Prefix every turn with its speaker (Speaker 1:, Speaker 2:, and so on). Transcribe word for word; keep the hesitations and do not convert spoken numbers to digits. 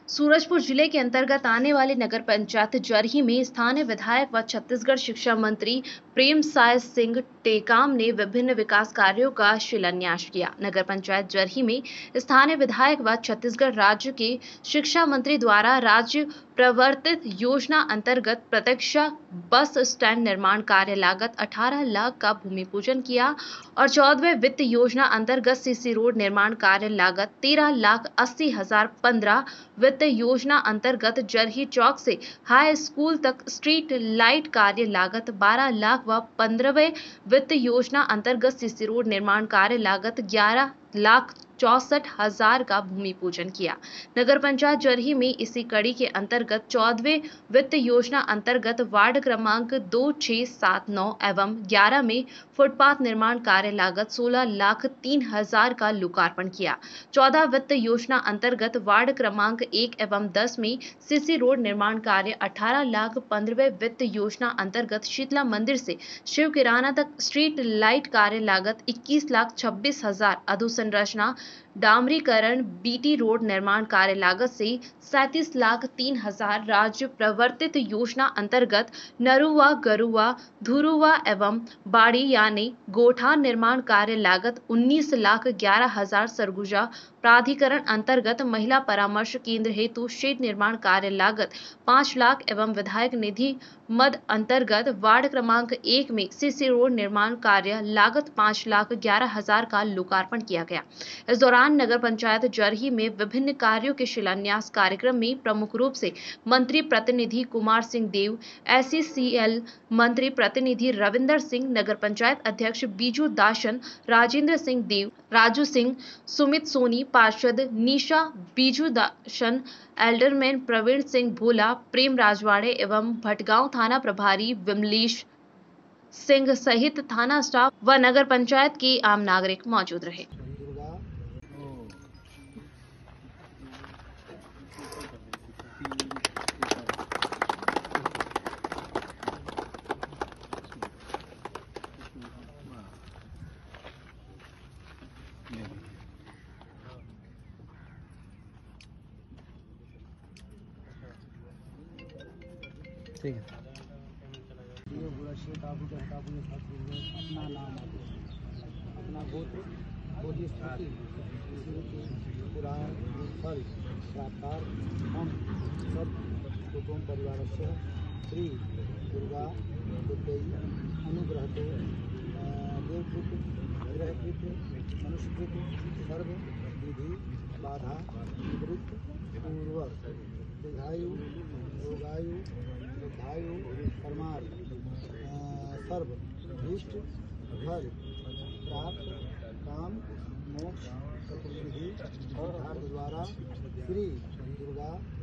Speaker 1: सूरजपुर जिले के अंतर्गत आने वाली नगर पंचायत जरही में स्थानीय विधायक व छत्तीसगढ़ शिक्षा मंत्री प्रेमसाय सिंह टेकाम ने विभिन्न विकास कार्यों का शिलान्यास किया। नगर पंचायत जरही में स्थानीय विधायक व छत्तीसगढ़ राज्य के शिक्षा मंत्री द्वारा राज्य प्रवर्तित योजना अंतर्गत प्रतीक्षा बस स्टैंड निर्माण कार्य लागत अठारह लाख का भूमि पूजन किया और चौदहवें वित्त योजना अंतर्गत सीसी रोड निर्माण कार्य लागत तेरह लाख अस्सी हजार पंद्रह, वित्त योजना अंतर्गत जरही चौक से हाई स्कूल तक स्ट्रीट लाइट कार्य लागत बारह लाख व पंद्रहवें वित्त योजना अंतर्गत सीसी रोड निर्माण कार्य लागत ग्यारह लाख चौसठ हजार का भूमि पूजन किया। नगर पंचायत जरही में इसी कड़ी के अंतर्गत चौदहवें वित्त योजना अंतर्गत वार्ड क्रमांक दो छह सात नौ एवं ग्यारह में फुटपाथ निर्माण कार्य लागत सोलह लाख तीन हजार का लोकार्पण किया। चौदह वित्त योजना अंतर्गत वार्ड क्रमांक एक एवं दस में सीसी रोड निर्माण कार्य अठारह लाख, पंद्रहवें वित्त योजना अंतर्गत शीतला मंदिर से शिव किराना तक स्ट्रीट लाइट कार्य लागत इक्कीस लाख छब्बीस हजार, अधोसंरचना डामरीकरण बीटी रोड निर्माण कार्य लागत से सैंतीस लाख तीन हजार, राज्य प्रवर्तित योजना अंतर्गत नरुआ गरुआ धुरुआ एवं बाड़ी यानी गोठा निर्माण कार्य लागत उन्नीस लाख ग्यारह हजार, सरगुजा प्राधिकरण अंतर्गत महिला परामर्श केंद्र हेतु शेड निर्माण कार्य लागत पाँच लाख एवं विधायक निधि मद अंतर्गत वार्ड क्रमांक एक में सीसी रोड निर्माण कार्य लागत पाँच लाख ग्यारह हजार का लोकार्पण किया गया। इस दौरान नगर पंचायत जरही में विभिन्न कार्यों के शिलान्यास कार्यक्रम में प्रमुख रूप से मंत्री प्रतिनिधि कुमार सिंह देव, एसईसीएल मंत्री प्रतिनिधि रविंदर सिंह, नगर पंचायत अध्यक्ष बीजू दाशन, राजेंद्र सिंह देव, राजू सिंह, सुमित सोनी, पार्षद निशा बीजू दाशन, एल्डरमैन प्रवीण सिंह भोला, प्रेम राजवाड़े एवं भटगांव थाना प्रभारी विमलेश सिंह सहित थाना स्टाफ व नगर पंचायत के आम नागरिक मौजूद रहे।
Speaker 2: ठीक है।
Speaker 3: अपना नाम अपना गोत्र गोदी स्थिति पुराण फल प्राकार हम सब कुटुंब परिवार से श्री दुर्गा दुर्गई अनुग्रह देवकृत ग्रहकृत मनुष्यकृत सर्व विधि बाधा निवृत्त पूर्वक दीर्घायु रोगायु दीर्घायु परमार्थ सर्व इष्ट फल प्राप्त काम मोक्ष चतुर्विधि द्वारा श्री दुर्गा